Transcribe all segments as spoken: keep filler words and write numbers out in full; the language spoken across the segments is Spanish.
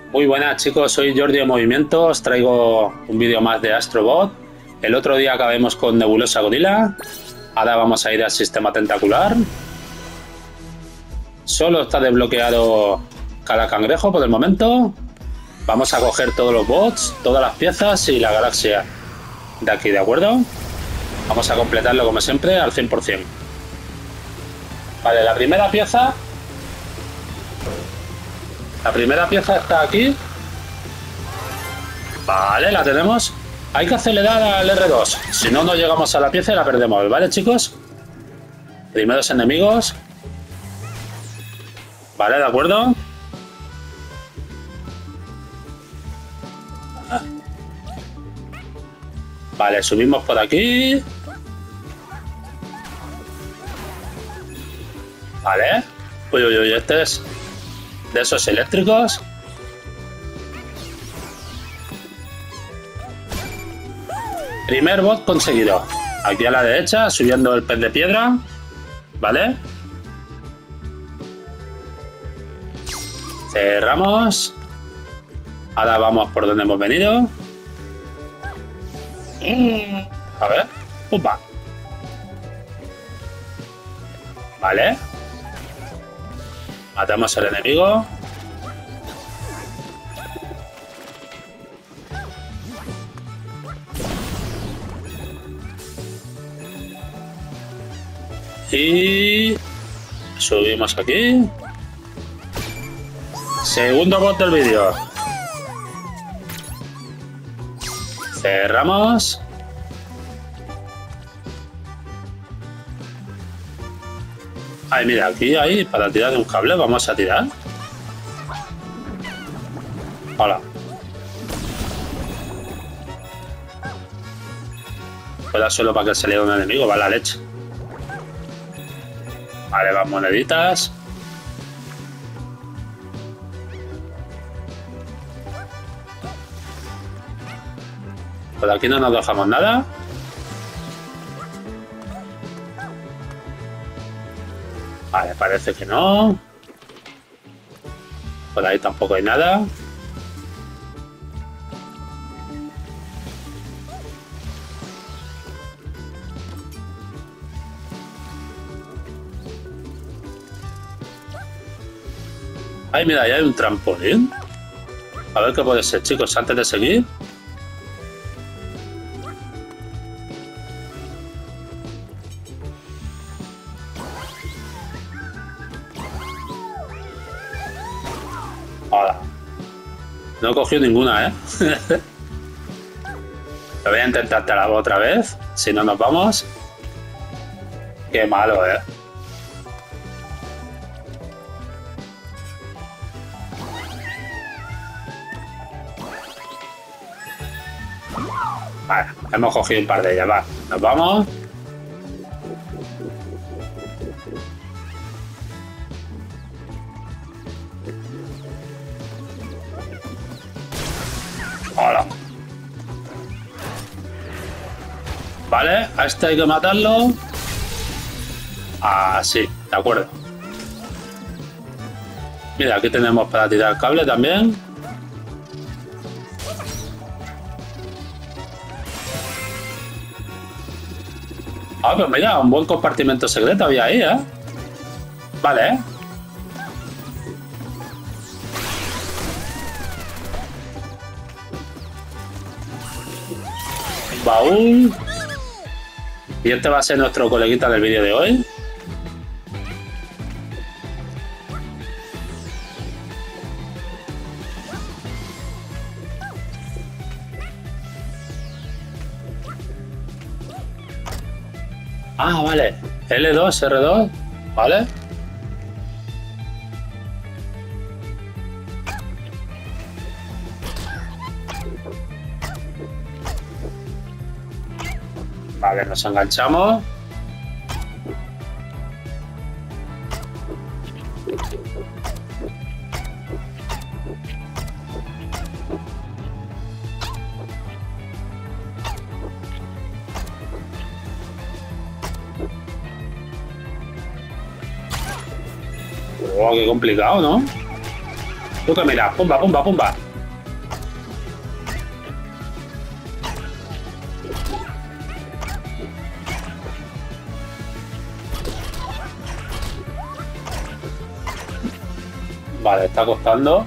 Muy buenas chicos, soy Jordi de Movimiento, os traigo un vídeo más de Astrobot. El otro día acabamos con Nebulosa Gorila, ahora vamos a ir al sistema tentacular. Solo está desbloqueado cada cangrejo por el momento. Vamos a coger todos los bots, todas las piezas y la galaxia de aquí, ¿de acuerdo? Vamos a completarlo como siempre al cien por cien. Vale, la primera pieza... La primera pieza está aquí. Vale, la tenemos. Hay que acelerar al erre dos. Si no, no llegamos a la pieza y la perdemos. ¿Vale, chicos? Primeros enemigos. Vale, de acuerdo. Vale, subimos por aquí. Vale. Uy, uy, uy, este es de esos eléctricos. Primer bot conseguido. Aquí a la derecha, subiendo el pez de piedra. Vale. Cerramos. Ahora vamos por donde hemos venido. A ver. Upa. Vale. Matamos al enemigo. Y subimos aquí. Segundo bot del vídeo. Cerramos. Ay, mira, aquí hay para tirar de un cable. Vamos a tirar. Hola. Fuera solo para que saliera un enemigo, va la leche. Vale, van moneditas. Por aquí no nos dejamos nada. Vale, parece que no. Por ahí tampoco hay nada. Ay, mira, ahí hay un trampolín. A ver qué puede ser, chicos, antes de seguir. Hola. No he cogido ninguna, ¿eh? Lo voy a intentar talar otra vez. Si no nos vamos. Qué malo, ¿eh? Vale, hemos cogido un par de ellas, va. Nos vamos. Hola. Vale, a este hay que matarlo. Ah, sí, de acuerdo. Mira, aquí tenemos para tirar cable también. Ah, pues mira, un buen compartimento secreto había ahí, ¿eh? Vale, ¿eh? Baúl. Y este va a ser nuestro coleguita del vídeo de hoy. Ah, vale. ele dos, erre dos. Vale. Vale, nos enganchamos. Oh, qué complicado, ¿no? Tú que mira, pumba, pumba, pumba. Vale, está costando.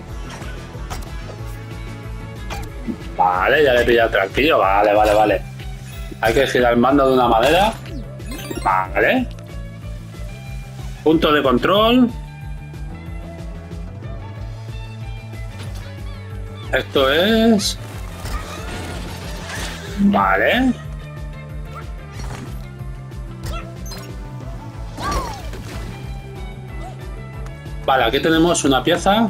Vale, ya le he pillado tranquilo. Vale, vale, vale. Hay que girar el mando de una manera. Vale. Punto de control. Esto es... Vale. Vale, aquí tenemos una pieza.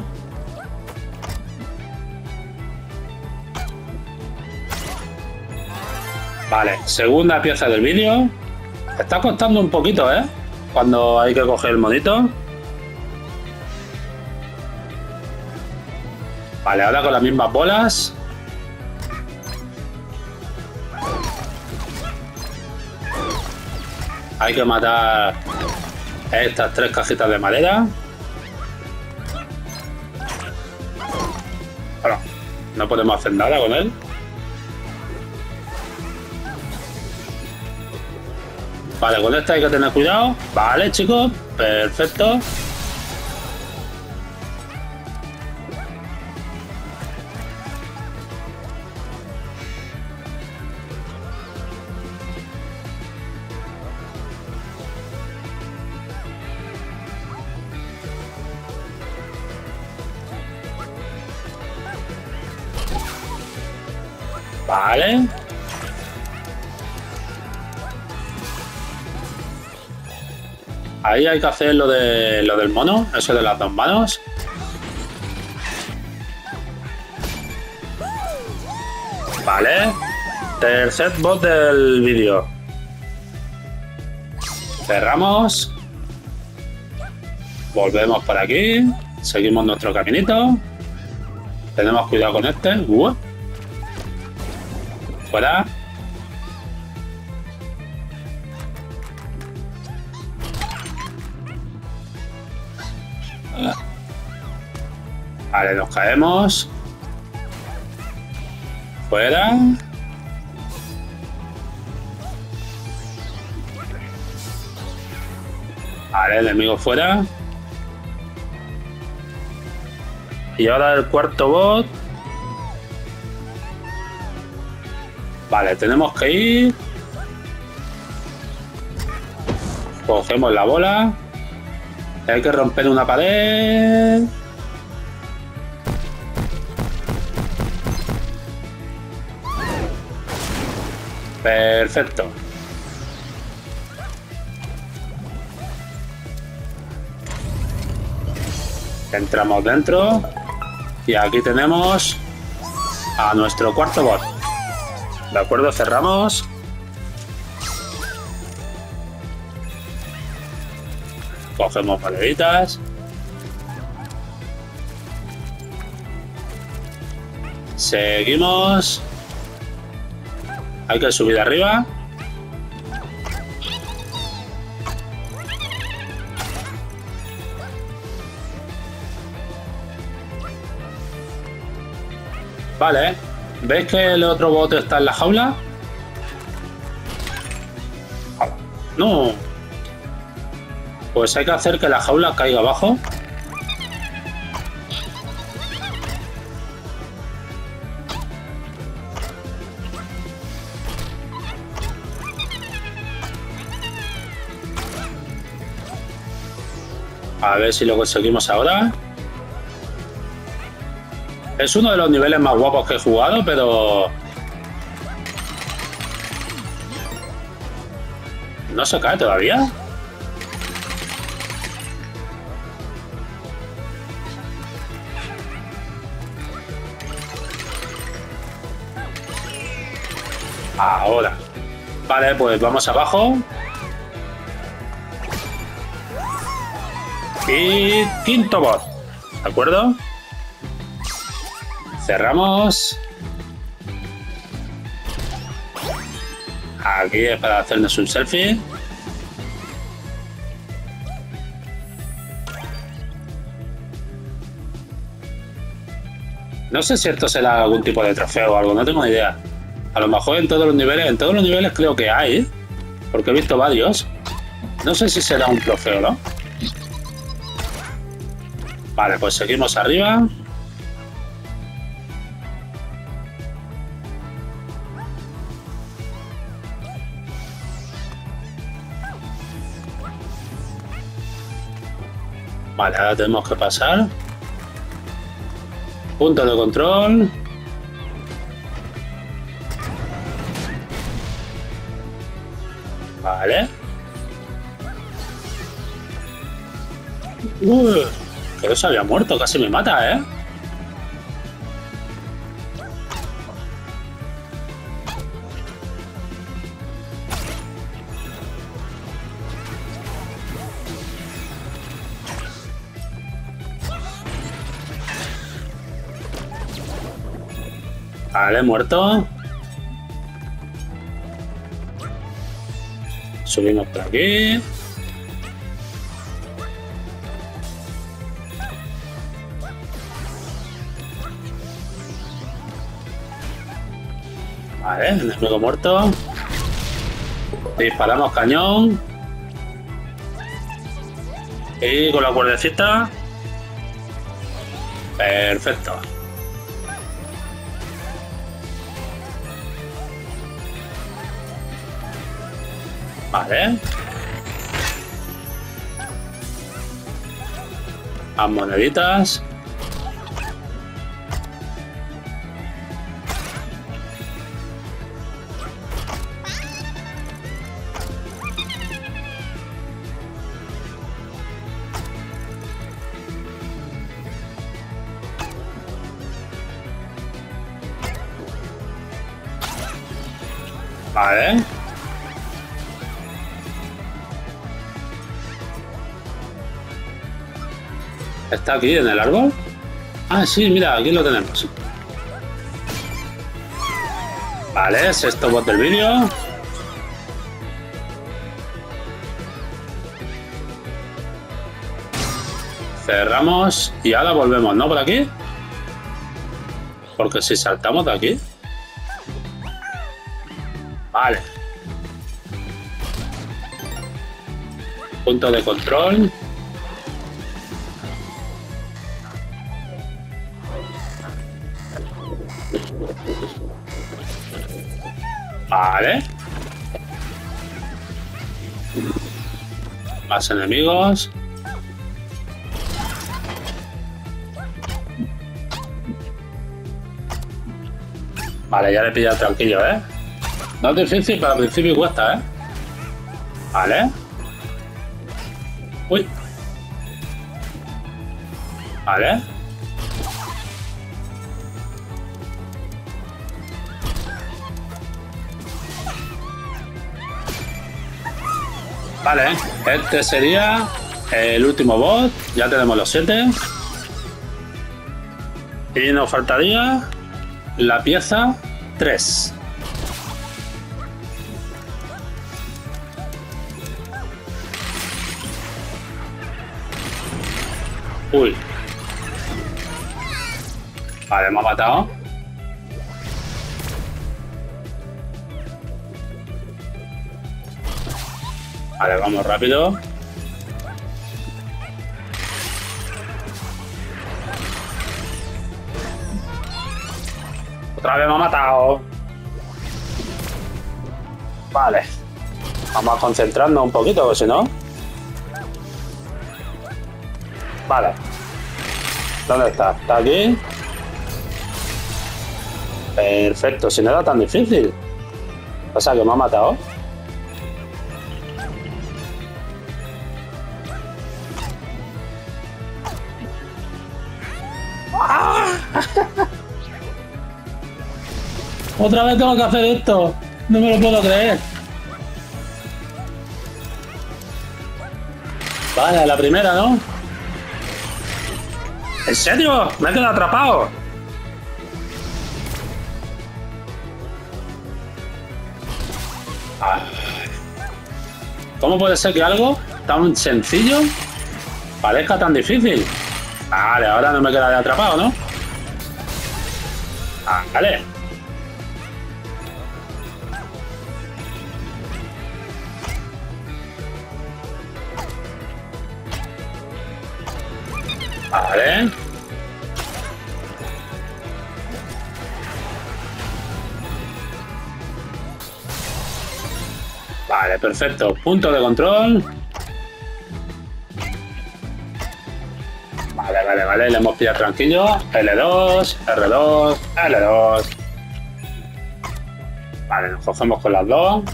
Vale, segunda pieza del vídeo. Está costando un poquito, ¿eh? Cuando hay que coger el monito. Vale, ahora con las mismas bolas. Hay que matar estas tres cajitas de madera. Bueno, no podemos hacer nada con él. Vale, con esta hay que tener cuidado. Vale, chicos. Perfecto. Vale. Ahí hay que hacer lo de lo del mono, eso de las dos manos. Vale. Tercer boss del vídeo. Cerramos. Volvemos por aquí. Seguimos nuestro caminito. Tenemos cuidado con este. Uh. Fuera. Vale, nos caemos. Fuera. Vale, enemigo fuera. Y ahora el cuarto bot. Vale, tenemos que ir. Cogemos la bola. Hay que romper una pared. Perfecto. Entramos dentro. Y aquí tenemos a nuestro cuarto bot. De acuerdo, cerramos. Cogemos moneditas. Seguimos. Hay que subir arriba. Vale. ¿Veis que el otro bote está en la jaula? No. Pues hay que hacer que la jaula caiga abajo. A ver si lo conseguimos ahora. Es uno de los niveles más guapos que he jugado, pero... ¿No se cae todavía? Ahora. Vale, pues vamos abajo. Y quinto bot. ¿De acuerdo? Cerramos. Aquí es para hacernos un selfie. No sé si esto será algún tipo de trofeo o algo, no tengo ni idea. A lo mejor en todos los niveles, en todos los niveles creo que hay, ¿eh? Porque he visto varios. No sé si será un trofeo, ¿no? Vale, pues seguimos arriba. Vale, ahora tenemos que pasar. Punto de control. Vale. Uy, que no se había muerto, casi me mata, ¿eh? Vale, muerto. Subimos por aquí. Vale, enemigo muerto. Disparamos cañón. Y con la cuerdecita. Perfecto. Vale. Las moneditas. Vale. ¿Está aquí en el árbol? Ah, sí, mira, aquí lo tenemos. Vale, sexto bot del vídeo. Cerramos y ahora volvemos, ¿no? Por aquí. Porque si saltamos de aquí. Vale. Punto de control. Vale. Más enemigos. Vale, ya le he pillado tranquilo, ¿eh? No es difícil, pero al principio cuesta, ¿eh? Vale. Uy. Vale. Vale, este sería el último bot. Ya tenemos los siete. Y nos faltaría la pieza tres. Uy. Vale, me ha matado. Vale, vamos rápido. Otra vez me ha matado. Vale. Vamos a concentrarnos un poquito, porque si no... Vale. ¿Dónde está? ¿Está aquí? Perfecto, si no era tan difícil. O sea, que me ha matado. Otra vez tengo que hacer esto. No me lo puedo creer. Vale, la primera, ¿no? ¿En serio? Me he quedado atrapado. Ah. ¿Cómo puede ser que algo tan sencillo parezca tan difícil? Vale, ahora no me quedaré atrapado, ¿no? Vale. Vale. Vale, perfecto. Punto de control. Vale, vale, vale. Le hemos pillado tranquilo. L dos, R dos, L dos. Vale, nos cogemos con las dos.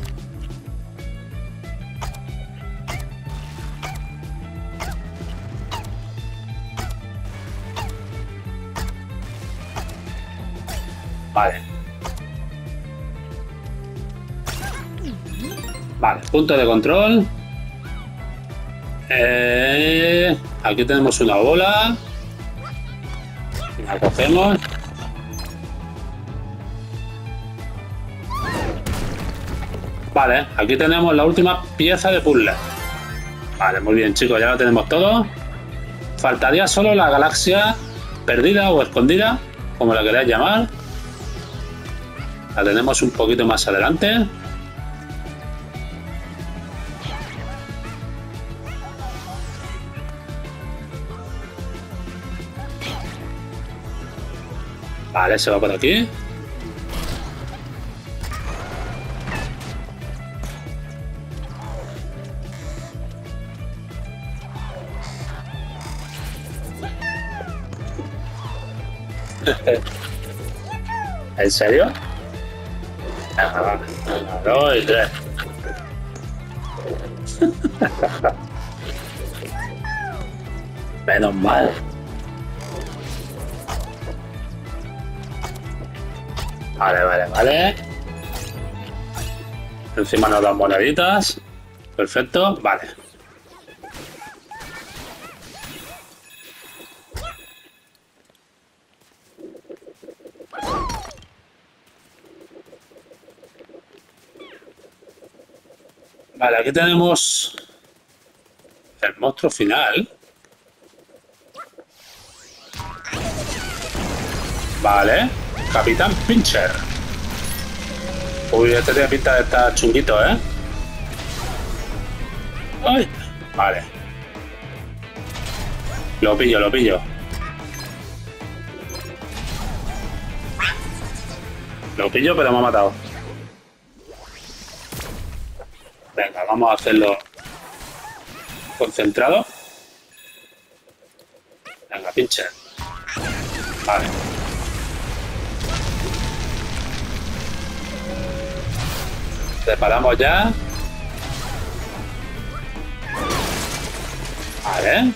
Vale. Vale, punto de control. Eh, aquí tenemos una bola. La cogemos. Vale, aquí tenemos la última pieza de puzzle. Vale, muy bien, chicos, ya lo tenemos todo. Faltaría solo la galaxia perdida o escondida, como la queráis llamar. La tenemos un poquito más adelante. Vale, se va por aquí. ¿En serio? Una, dos y tres. Menos mal. Vale, vale, vale. Encima nos dan moneditas. Perfecto, vale. Vale, aquí tenemos el monstruo final. Vale, Capitán Pincher. Uy, este tiene pinta de estar chunguito, ¿eh? ¡Ay! Vale. Lo pillo, lo pillo. Lo pillo, pero me ha matado. Venga, vamos a hacerlo concentrado. Venga, pinche. Vale. Preparamos ya. Vale.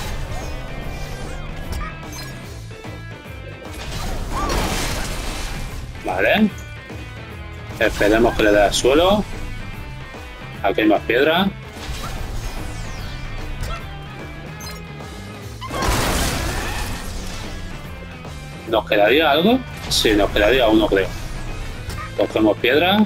Vale. Esperemos que le dé al suelo. Aquí hay más piedra. ¿Nos quedaría algo? Sí, nos quedaría uno, creo. Cogemos piedra.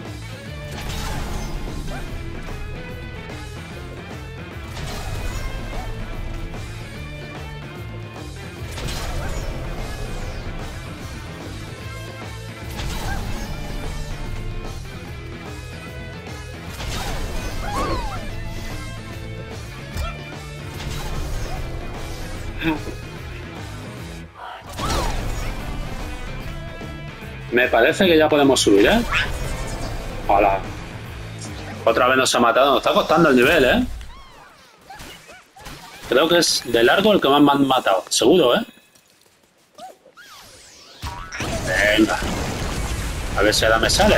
Me parece que ya podemos subir, ¿eh? Hola. Otra vez nos ha matado. Nos está costando el nivel, ¿eh? Creo que es de largo el que más me han matado. Seguro, ¿eh? Venga. A ver si ahora me sale.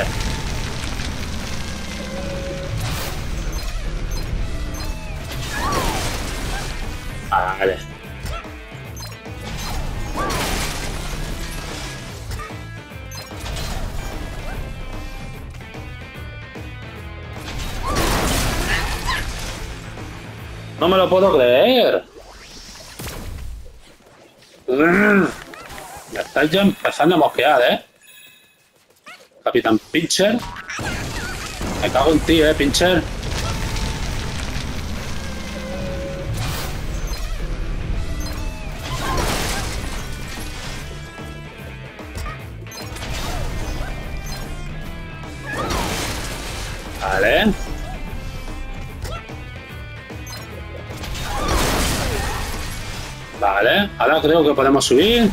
Vale. No me lo puedo creer. Mm. Me estáis ya empezando a mosquear, ¿eh? Capitán Pincher. Me cago en ti, ¿eh, Pincher? Vale. Vale, ahora creo que podemos subir.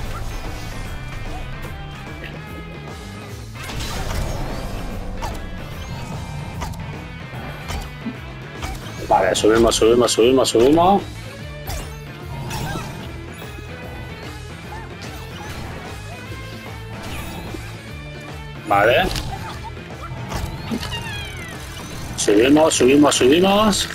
Vale, subimos, subimos, subimos, subimos. Vale. Subimos, subimos, subimos.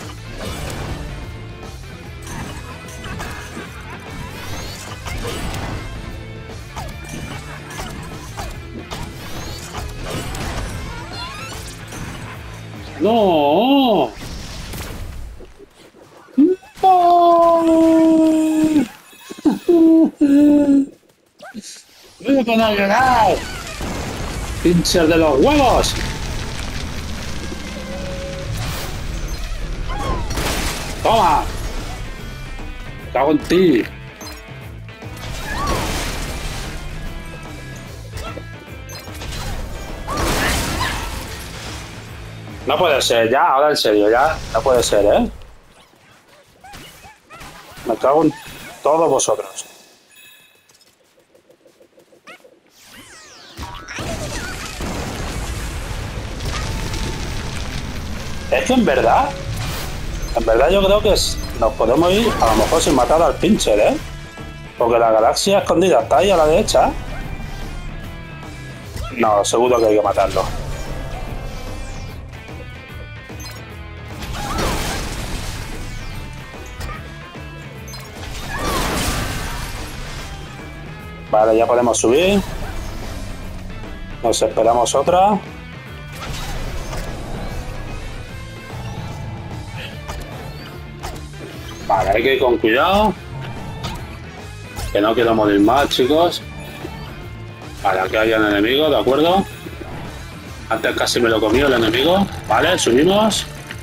No. ¡Me voy a poner a llorar! ¡Pincher de los huevos! ¡Toma! ¡Me cago en ti! No puede ser, ya, ahora en serio, ya. No puede ser, ¿eh? Me cago en todos vosotros. Es que en verdad, en verdad yo creo que es, nos podemos ir a lo mejor sin matar al pincher, ¿eh? Porque la galaxia escondida está ahí a la derecha. No, seguro que hay que matarlo. Vale, ya podemos subir. Nos esperamos otra. Vale, hay que ir con cuidado. Que no quiero morir más, chicos. Vale, aquí hay un enemigo, ¿de acuerdo? Antes casi me lo comió el enemigo. Vale, subimos.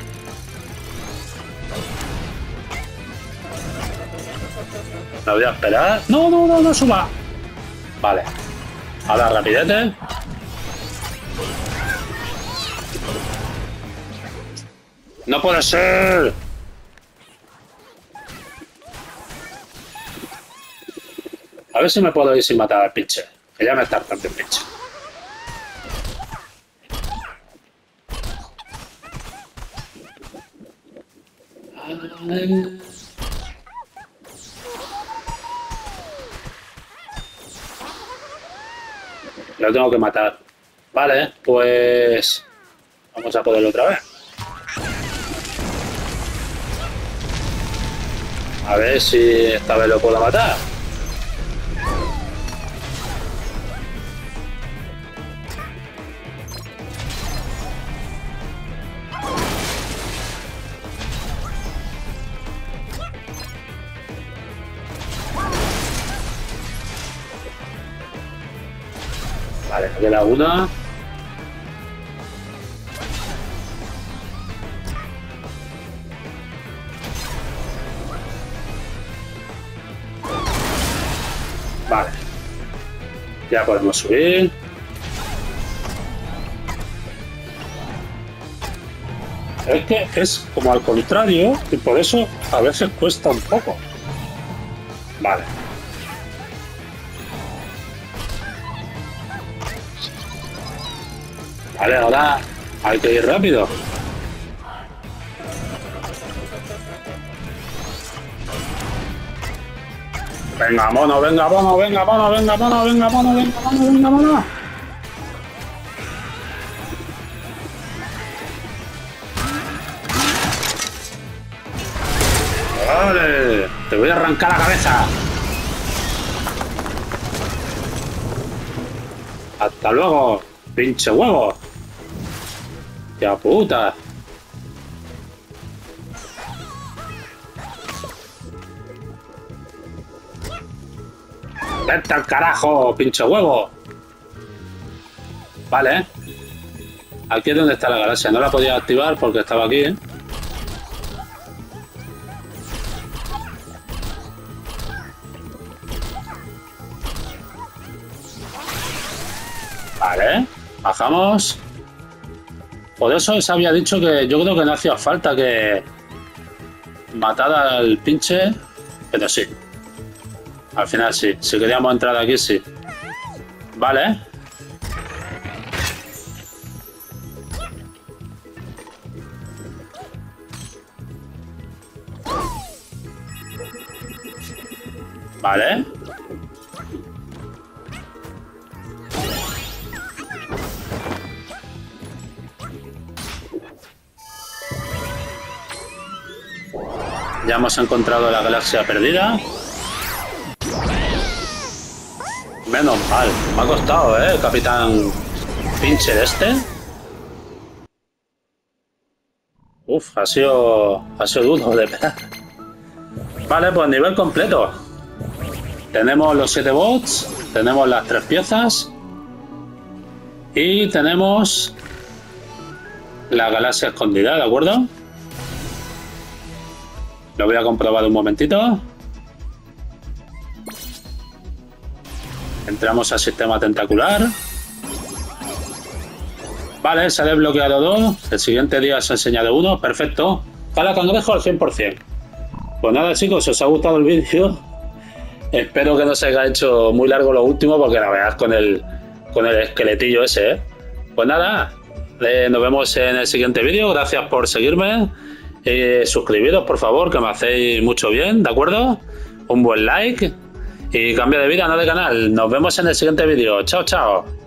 Me voy a esperar. No, no, no, no suba. Vale. Ahora rapidete. ¡No puede ser! A ver si me puedo ir sin matar al pinche. Que ya me está hartando el pinche. Lo tengo que matar. Vale, pues... vamos a poderlo otra vez. A ver si esta vez lo puedo matar. Vale, me queda una. Vale. Ya podemos subir. Es que es como al contrario y por eso a veces cuesta un poco. Vale. Vale, ahora hay que ir rápido. Venga, mono, venga, mono, venga, mono, venga, mono, venga, mono, venga, mono, venga, mono. Vale, te voy a arrancar la cabeza. Hasta luego, pinche huevo. ¡Ya puta! ¡Vete al carajo, pinche huevo! Vale. Aquí es donde está la galaxia. No la podía activar porque estaba aquí, ¿eh? Vale. Bajamos. Por eso se había dicho que yo creo que no hacía falta que matar al pinche, pero sí. Al final sí. Si queríamos entrar aquí, sí. Vale. Vale. Ya hemos encontrado la galaxia perdida. Menos mal. Me ha costado, ¿eh? El capitán Pincher este. Uf, ha sido... Ha sido duro de verdad. Vale, pues nivel completo. Tenemos los siete bots. Tenemos las tres piezas. Y tenemos... la galaxia escondida, ¿de acuerdo? Lo voy a comprobar un momentito. Entramos al sistema tentacular. Vale, se ha desbloqueado dos. El siguiente día se ha enseñado uno. Perfecto. Cala cangrejo al cien por cien. Pues nada, chicos, si os ha gustado el vídeo, espero que no se haya hecho muy largo lo último, porque la verdad con el, con el esqueletillo ese, ¿eh? Pues nada, eh, nos vemos en el siguiente vídeo. Gracias por seguirme. Eh, suscribiros, por favor, que me hacéis mucho bien, ¿de acuerdo? Un buen like y cambio de vida, no de canal. Nos vemos en el siguiente vídeo. Chao, chao.